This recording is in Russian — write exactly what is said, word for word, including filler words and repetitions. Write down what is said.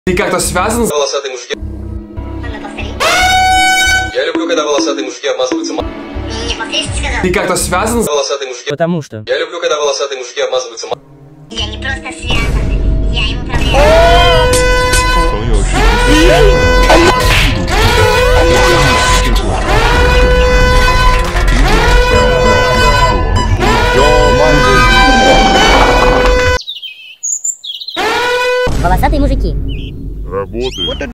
Ты как-то связан с... Волосатые мужики. Я люблю, когда волосатые мужики обмазываются ма... Не повторишь, ты сказал? Ты как-то связан с... Волосатые мужики. Потому что. Я люблю, когда волосатые мужики обмазываются ма... Я не просто связан, я им управляю. Волосатые мужики. Работает.